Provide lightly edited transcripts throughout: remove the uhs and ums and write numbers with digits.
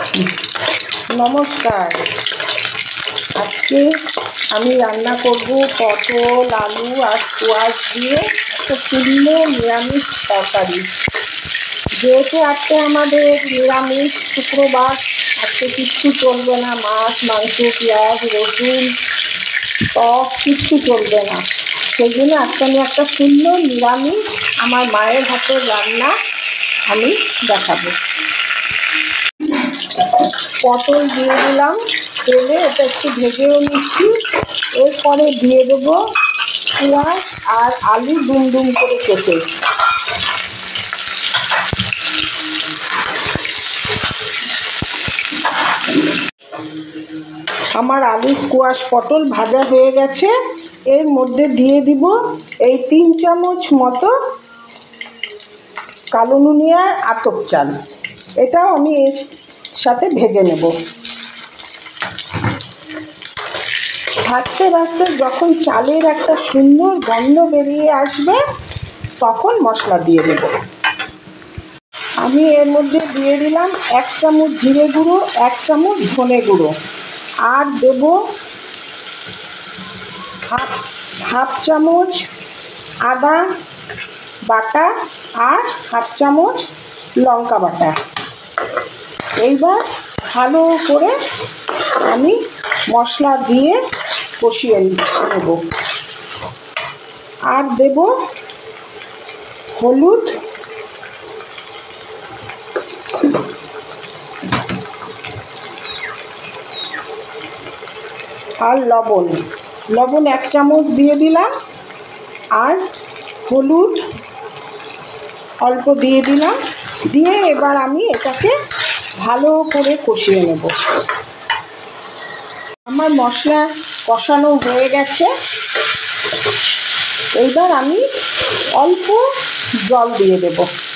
নমস্কার। আজকে আমি রান্না করব পটল, আলু আর স্কোয়াশ দিয়ে একটা সুন্দর নিরামিষ তরকারি। যেহেতু আজকে আমাদের নিরামিষ শুক্রবার, আজকে কিচ্ছু চলবে না, মাছ, মাংস, পেঁয়াজ, রসুন, টক কিচ্ছু চলবে না। সেই জন্য আজকে আমি একটা সুন্দর নিরামিষ আমার মায়ের হাতের রান্না আমি দেখাবো। পটল দিয়ে দিলাম তেলে, এটা একটু ভেজেও নিচ্ছি। এরপরে দিয়ে দেবো পেঁয়াজ আর আলু ডুম ডুম করে কেটে। আমার আলু, স্কোয়াশ, পটল ভাজা হয়ে গেছে। এর মধ্যে দিয়ে দিব এই 3 চামচ মতো কালো নুনিয়ার আতপ চাল। এটাও আমি এর সাথে ভেজে নেব। ভাজতে ভাজতে যখন চালের একটা সুন্দর গন্ধ বেরিয়ে আসবে তখন মশলা দিয়ে দেব। আমি এর মধ্যে দিয়ে দিলাম 1 চামচ জিরে গুঁড়ো, 1 চামচ ধনে গুঁড়ো, আর দেব হাফ চামচ আদা বাটা আর হাফ চামচ লঙ্কা বাটা। এইবার ভালো করে আমি মশলা দিয়ে কষিয়ে নেব। আর দেব হলুদ, আর লবণ 1 চামচ দিয়ে দিলাম, আর হলুদ অল্প দিয়ে দিলাম। দিয়ে এবার আমি এটাকে ভালো করে কষিয়ে নেব। আমার মশলা কষানো হয়ে গেছে। এইবার আমি অল্প জল দিয়ে দেব।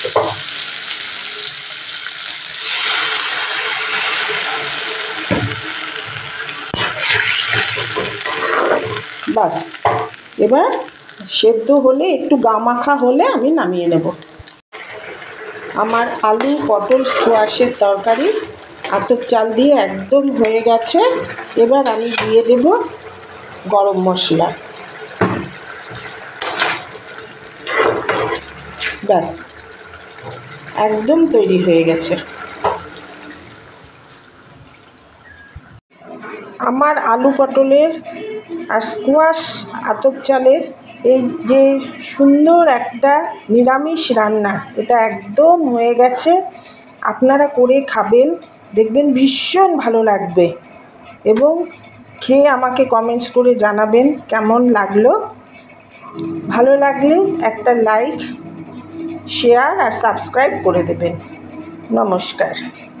বাস, এবার সেদ্ধ হলে, একটু গামাখা হলে আমি নামিয়ে নেব। আমার আলু, পটল, স্কোয়াশের তরকারি আতপ চাল দিয়ে একদম হয়ে গেছে। এবার আমি দিয়ে দেব গরম মশলা। ব্যাস, একদম তৈরি হয়ে গেছে। আমার আলু পটলের আর স্কোয়াশ আতপ চালের এই যে সুন্দর একটা নিরামিষ রান্না, এটা একদম হয়ে গেছে। আপনারা করে খাবেন, দেখবেন ভীষণ ভালো লাগবে, এবং খেয়ে আমাকে কমেন্টস করে জানাবেন কেমন লাগলো। ভালো লাগলে একটা লাইক, শেয়ার আর সাবস্ক্রাইব করে দেবেন। নমস্কার।